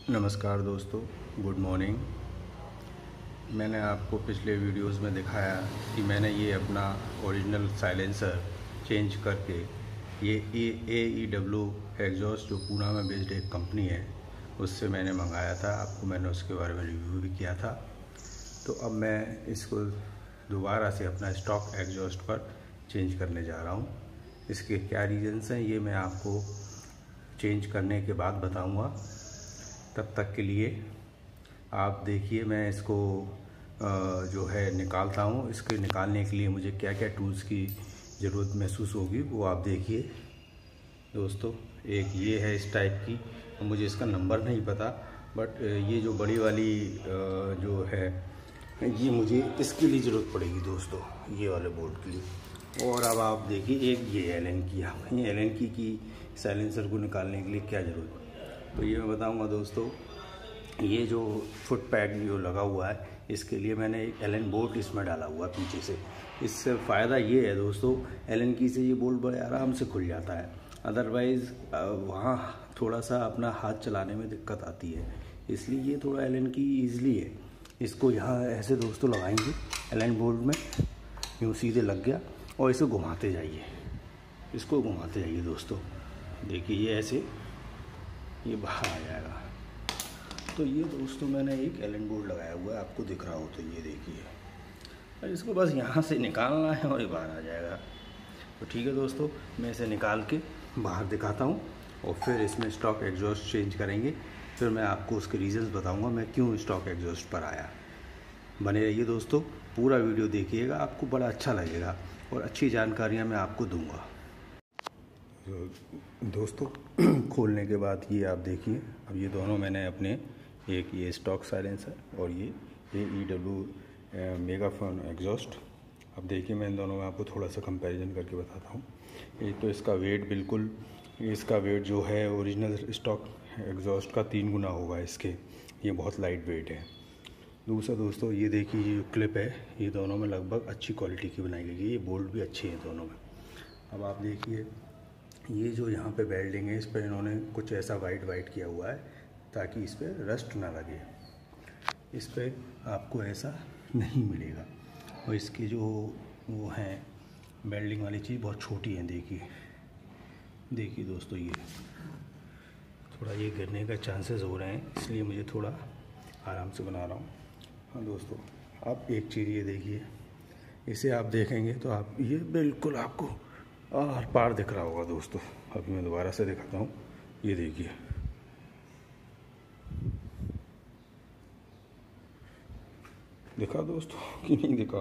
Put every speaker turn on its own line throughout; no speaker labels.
नमस्कार दोस्तों, good morning. मैंने आपको पिछले वीडियोस में दिखाया कि मैंने ये अपना ओरिजिनल साइलेंसर चेंज करके ये AEW एग्जॉस्ट जो पूना में बेस्ड एक कंपनी है उससे मैंने मंगाया था। आपको मैंने उसके बारे में रिव्यू भी किया था। तो अब मैं इसको दोबारा से अपना स्टॉक एग्जॉस्ट पर चेंज करने जा रहा हूँ। इसके क्या रीज़न्स हैं ये मैं आपको चेंज करने के बाद बताऊँगा। तब तक के लिए आप देखिए, मैं इसको जो है निकालता हूँ। इसके निकालने के लिए मुझे क्या क्या टूल्स की ज़रूरत महसूस होगी वो आप देखिए दोस्तों। एक ये है इस टाइप की, मुझे इसका नंबर नहीं पता, बट ये जो बड़ी वाली जो है ये मुझे इसके लिए ज़रूरत पड़ेगी दोस्तों, ये वाले बोर्ड के लिए। और अब आप देखिए एक ये एलन की साइलेंसर को निकालने के लिए क्या ज़रूरत है तो ये मैं बताऊंगा दोस्तों। ये जो फुट पैक जो लगा हुआ है इसके लिए मैंने एक एलन बोल्ट इसमें डाला हुआ है पीछे से। इससे फ़ायदा ये है दोस्तों, एलन की से ये बोल्ट बड़े आराम से खुल जाता है। अदरवाइज़ वहाँ थोड़ा सा अपना हाथ चलाने में दिक्कत आती है, इसलिए ये थोड़ा एलन की ईज़िली है। इसको यहाँ ऐसे दोस्तों लगाएंगे एलन बोल्ट में, यूँ सीधे लग गया और इसे घुमाते जाइए, इसको घुमाते जाइए दोस्तों। देखिए ये ऐसे ये बाहर आ जाएगा। तो ये दोस्तों मैंने एक एलन बोल्ट लगाया हुआ है, आपको दिख रहा हो तो ये देखिए। और इसको बस यहाँ से निकालना है और ये बाहर आ जाएगा। तो ठीक है दोस्तों, मैं इसे निकाल के बाहर दिखाता हूँ और फिर इसमें स्टॉक एग्जॉस्ट चेंज करेंगे। फिर मैं आपको उसके रीज़न्स बताऊँगा मैं क्यों स्टॉक एग्जॉस्ट पर आया। बने रहिए दोस्तों, पूरा वीडियो देखिएगा, आपको बड़ा अच्छा लगेगा और अच्छी जानकारियाँ मैं आपको दूँगा। दोस्तों खोलने के बाद ये आप देखिए, अब ये दोनों मैंने अपने एक ये स्टॉक साइलेंसर और ये AEW मेगाफोन एग्जॉस्ट। अब देखिए मैं इन दोनों में आपको थोड़ा सा कंपैरिजन करके बताता हूँ। एक तो इसका वेट बिल्कुल, इसका वेट जो है ओरिजिनल स्टॉक एग्जॉस्ट का 3 गुना होगा इसके, ये बहुत लाइट वेट है। दूसरा दोस्तों ये देखिए ये क्लिप है, ये दोनों में लगभग अच्छी क्वालिटी की बनाई गई है, ये बोल्ट भी अच्छे हैं दोनों में। अब आप देखिए ये जो यहाँ पे वेल्डिंग है इस पर इन्होंने कुछ ऐसा वाइट किया हुआ है ताकि इस पर रस्ट ना लगे। इस पर आपको ऐसा नहीं मिलेगा। और इसके जो वो हैं वेल्डिंग वाली चीज़ बहुत छोटी है। देखिए दोस्तों, ये थोड़ा ये गिरने का चांसेस हो रहे हैं, इसलिए मुझे थोड़ा आराम से बना रहा हूँ। हाँ दोस्तों, आप एक चीज़ ये देखिए, इसे आप देखेंगे तो आप ये बिल्कुल आपको आर पार दिख रहा होगा दोस्तों। अभी मैं दोबारा से दिखाता हूँ, ये देखिए दिखा दोस्तों कि नहीं दिखा।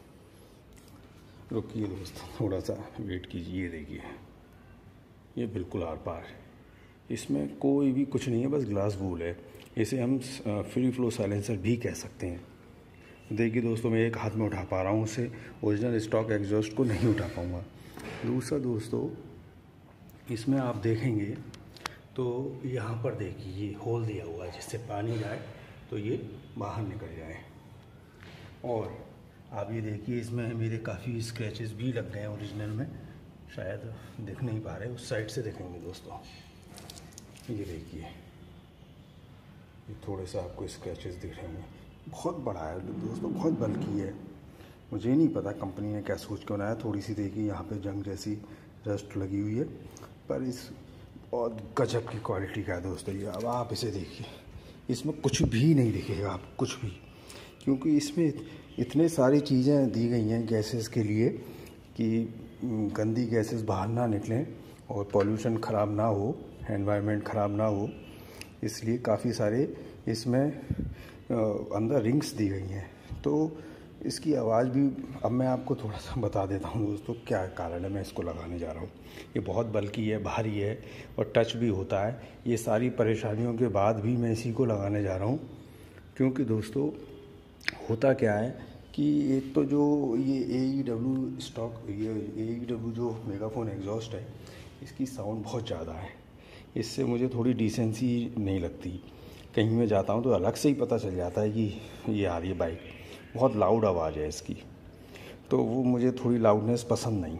रुकिए दोस्तों, थोड़ा सा वेट कीजिए। ये देखिए ये बिल्कुल आर पार है, इसमें कोई भी कुछ नहीं है, बस ग्लास वूल है। इसे हम फ्री फ्लो साइलेंसर भी कह सकते हैं। देखिए दोस्तों, मैं एक हाथ में उठा पा रहा हूँ उसे, ओरिजिनल स्टॉक एग्जॉस्ट को नहीं उठा पाऊँगा। दूसरा दोस्तों, इसमें आप देखेंगे तो यहाँ पर देखिए ये होल दिया हुआ है जिससे पानी जाए तो ये बाहर निकल जाए। और आप ये देखिए इसमें मेरे काफ़ी स्क्रैचेस भी लग गए हैं ओरिजिनल में, शायद दिख नहीं पा रहे, उस साइड से देखेंगे दोस्तों। ये देखिए ये थोड़े से आपको स्क्रैचेस दिख रहे हैं। बहुत बड़ा है दोस्तों, बहुत बल्कि है। मुझे नहीं पता कंपनी ने क्या सोच के बनाया। थोड़ी सी देखिए यहाँ पे जंग जैसी रस्ट लगी हुई है, पर इस बहुत गजब की क्वालिटी का है दोस्तों ये। अब आप इसे देखिए, इसमें कुछ भी नहीं दिखेगा आप, कुछ भी, क्योंकि इसमें इतने सारी चीज़ें दी गई हैं गैसेस के लिए कि गंदी गैसेस बाहर ना निकलें और पॉल्यूशन ख़राब ना हो, एनवायरनमेंट ख़राब ना हो, इसलिए काफ़ी सारे इसमें अंदर रिंग्स दी गई हैं। तो इसकी आवाज़ भी अब मैं आपको थोड़ा सा बता देता हूँ दोस्तों क्या कारण है मैं इसको लगाने जा रहा हूँ। ये बहुत बल्कि है, भारी है और टच भी होता है। ये सारी परेशानियों के बाद भी मैं इसी को लगाने जा रहा हूँ, क्योंकि दोस्तों होता क्या है कि एक तो जो ये AEW स्टॉक, ये AEW जो मेगाफोन एग्जॉस्ट है, इसकी साउंड बहुत ज़्यादा है। इससे मुझे थोड़ी डिसेंसी नहीं लगती। कहीं मैं जाता हूँ तो अलग से ही पता चल जाता है कि ये आ रही है बाइक, बहुत लाउड आवाज़ है इसकी, तो वो मुझे थोड़ी लाउडनेस पसंद नहीं।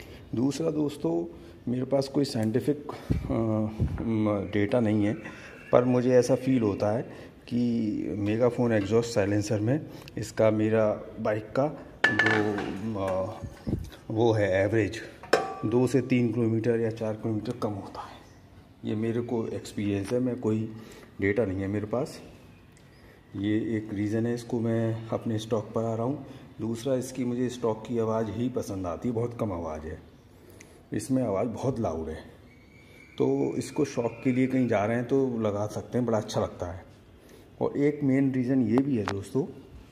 दूसरा दोस्तों, मेरे पास कोई साइंटिफिक डेटा नहीं है पर मुझे ऐसा फील होता है कि मेगाफोन एग्जॉस्ट साइलेंसर में इसका मेरा बाइक का जो वो है एवरेज 2 से 3 किलोमीटर या 4 किलोमीटर कम होता है। ये मेरे को एक्सपीरियंस है, मैं कोई डेटा नहीं है मेरे पास। ये एक रीज़न है, इसको मैं अपने स्टॉक पर आ रहा हूँ। दूसरा, इसकी मुझे स्टॉक की आवाज़ ही पसंद आती है, बहुत कम आवाज़ है, इसमें आवाज़ बहुत लाउड है। तो इसको शौक के लिए कहीं जा रहे हैं तो लगा सकते हैं, बड़ा अच्छा लगता है। और एक मेन रीज़न ये भी है दोस्तों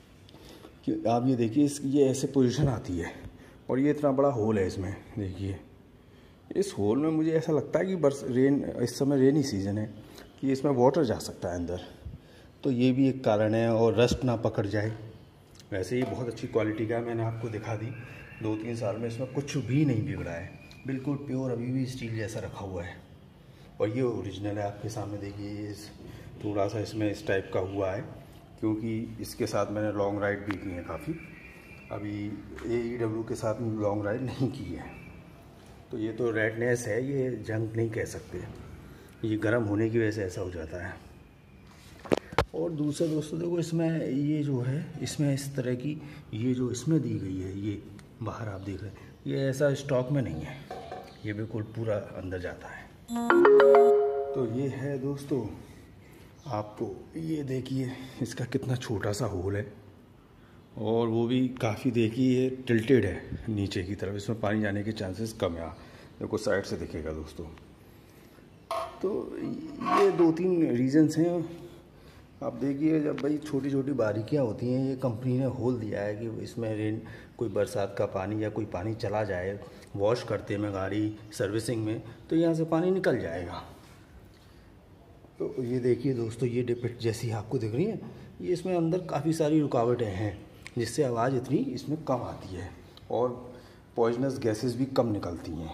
कि आप ये देखिए, ये ऐसे पोजीशन आती है और ये इतना बड़ा होल है इसमें। देखिए इस होल में मुझे ऐसा लगता है कि इस समय रेनी सीज़न है कि इसमें वाटर जा सकता है अंदर, तो ये भी एक कारण है। और रस्ट ना पकड़ जाए। वैसे ही बहुत अच्छी क्वालिटी का है, मैंने आपको दिखा दी। 2-3 साल में इसमें कुछ भी नहीं बिगड़ा है, बिल्कुल प्योर अभी भी स्टील जैसा रखा हुआ है। और ये ओरिजिनल है, आपके सामने देखिए। ये थोड़ा सा इसमें इस टाइप का हुआ है क्योंकि इसके साथ मैंने लॉन्ग राइड भी की है काफ़ी। अभी AEW के साथ लॉन्ग राइड नहीं की है, तो ये तो रेडनेस है, ये जंग नहीं कह सकते, ये गर्म होने की वजह से ऐसा हो जाता है। और दूसरा दोस्तों देखो, इसमें ये जो है, इसमें इस तरह की ये जो इसमें दी गई है, ये बाहर आप देख रहे हैं, ये ऐसा स्टॉक में नहीं है, ये बिल्कुल पूरा अंदर जाता है। तो ये है दोस्तों, आपको ये देखिए इसका कितना छोटा सा होल है और वो भी काफ़ी देखिए टिल्टेड है नीचे की तरफ, इसमें पानी जाने के चांसेस कम है। देखो साइड से दिखेगा दोस्तों। तो ये 2-3 रीजंस हैं। आप देखिए, जब भाई छोटी छोटी बारीकियाँ होती हैं, ये कंपनी ने होल दिया है कि इसमें कोई बरसात का पानी या कोई पानी चला जाए, वॉश करते में गाड़ी सर्विसिंग में, तो यहाँ से पानी निकल जाएगा। तो ये देखिए दोस्तों, ये डिपिक्ट जैसी आपको दिख रही है, ये इसमें अंदर काफ़ी सारी रुकावटें हैं जिससे आवाज़ इतनी इसमें कम आती है और पॉइजनस गैसेस भी कम निकलती हैं।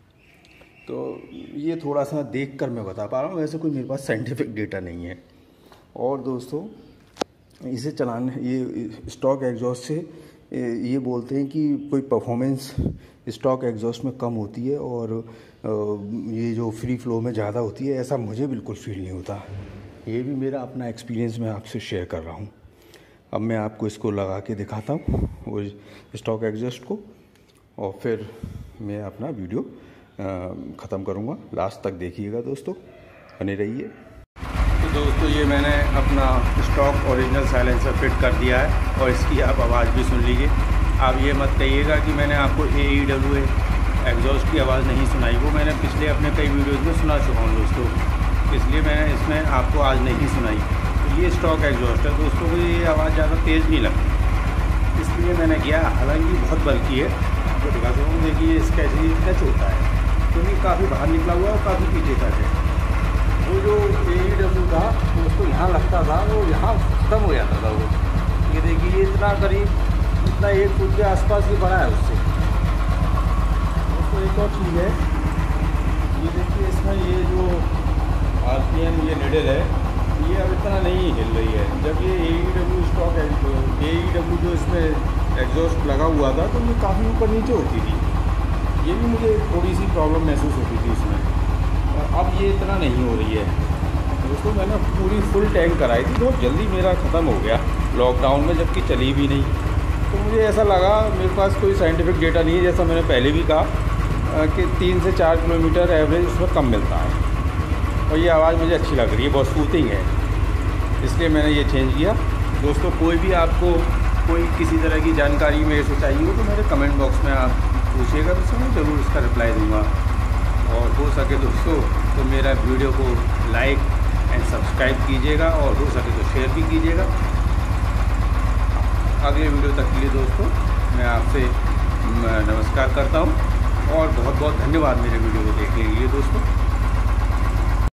तो ये थोड़ा सा देख कर मैं बता पा रहा हूँ, वैसे कोई मेरे पास साइंटिफिक डेटा नहीं है। और दोस्तों, इसे चलाने, ये स्टॉक एग्जॉस्ट से ये बोलते हैं कि कोई परफॉर्मेंस स्टॉक एग्जॉस्ट में कम होती है और ये जो फ्री फ्लो में ज़्यादा होती है, ऐसा मुझे बिल्कुल फील नहीं होता। ये भी मेरा अपना एक्सपीरियंस मैं आपसे शेयर कर रहा हूँ। अब मैं आपको इसको लगा के दिखाता हूँ वो स्टॉक एग्जॉस्ट को, और फिर मैं अपना वीडियो ख़त्म करूँगा। लास्ट तक देखिएगा दोस्तों, बने रहिए। तो दोस्तों, ये मैंने अपना स्टॉक ओरिजिनल साइलेंसर फिट कर दिया है और इसकी आप आवाज़ भी सुन लीजिए। आप ये मत कहिएगा कि मैंने आपको AEW एग्जॉस्ट की आवाज़ नहीं सुनाई, वो मैंने पिछले अपने कई वीडियोज़ में सुना चुका हूँ दोस्तों, इसलिए मैंने इसमें आपको आज नहीं सुनाई। तो ये स्टॉक एग्जॉस्ट है दोस्तों, को ये आवाज़ ज़्यादा तेज़ नहीं लगती, इसलिए मैंने किया। हालांकि बहुत बल्कि है, आपको दिखाता हूँ। देखिए इसका ऐसे टच होता है क्योंकि काफ़ी बाहर निकला हुआ और काफ़ी पीछे तक है। वो जो AEW था तो उसको यहाँ लगता था, वो यहाँ ख़त्म हो जाता था वो। ये देखिए इतना करीब, इतना 1 फुट के आसपास ही बड़ा है उससे। तो एक और चीज़ है, ये देखिए इसमें ये जो RPM ये निडल है, ये अब इतना नहीं हिल रही है। जब ये AEW स्टॉक AEW जो इसमें एग्जॉस्ट लगा हुआ था तो ये काफ़ी ऊपर नीचे होती थी, ये भी मुझे थोड़ी सी प्रॉब्लम महसूस होती थी इसमें, और अब ये इतना नहीं हो रही है दोस्तों। मैंने पूरी फुल टैंक कराई थी, बहुत जल्दी मेरा ख़त्म हो गया लॉकडाउन में, जबकि चली भी नहीं। तो मुझे ऐसा लगा, मेरे पास कोई साइंटिफिक डेटा नहीं है, जैसा मैंने पहले भी कहा कि 3 से 4 किलोमीटर एवरेज उसमें कम मिलता है। और ये आवाज़ मुझे अच्छी लग रही है, बहुत सूथिंग है, इसलिए मैंने ये चेंज किया। दोस्तों, कोई भी आपको कोई किसी तरह की जानकारी मेरे से चाहिए हो तो मेरे कमेंट बॉक्स में आप पूछिएगा, तो मैं ज़रूर इसका रिप्लाई दूँगा। और हो सके दोस्तों तो मेरा वीडियो को लाइक एंड सब्सक्राइब कीजिएगा, और हो सके तो शेयर भी कीजिएगा। अगले वीडियो तक के लिए दोस्तों मैं आपसे नमस्कार करता हूँ और बहुत बहुत धन्यवाद मेरे वीडियो को देखने के लिए दोस्तों।